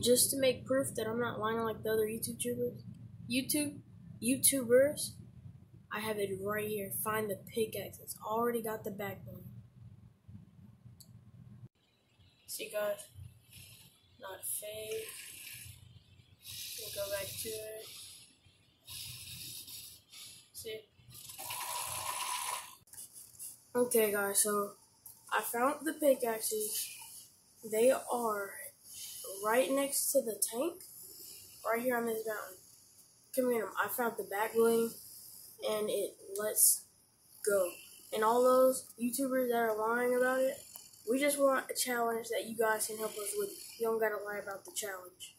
just to make proof that I'm not lying like the other YouTubers, I have it right here. Find the pickaxe. It's already got the backbone. See, guys, not fake. We'll go back to it. See? Okay, guys, so I found the pickaxes. They are right next to the tank, right here on this mountain. Come here, I found the back bling, and it lets go. And all those YouTubers that are lying about it, we just want a challenge that you guys can help us with. You don't gotta lie about the challenge.